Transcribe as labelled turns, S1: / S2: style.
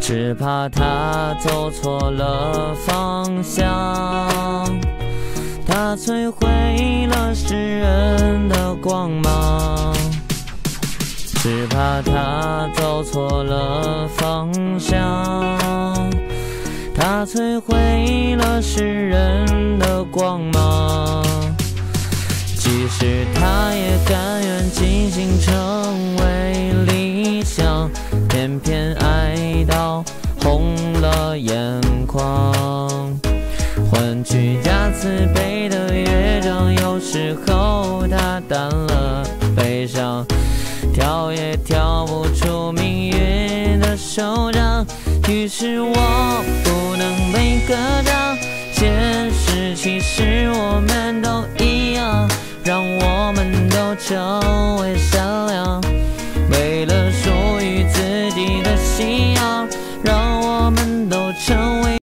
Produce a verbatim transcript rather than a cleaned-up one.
S1: 只怕他走错了方向，他摧毁了世人的光芒。只怕他走错了方向，他摧毁了世人的光芒。即使他也甘愿尽心成为理想，偏偏爱到红了眼眶。换取假慈悲的乐章，有时候他淡了悲伤，跳也跳不出命运的手掌。于是我不能被歌唱，现实其实我们都一样，让我们都成为善良，为了属于自己的信仰。